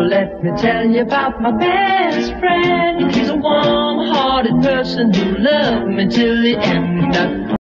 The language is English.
let me tell you about my best friend. He's a warm-hearted person who loved me till the end.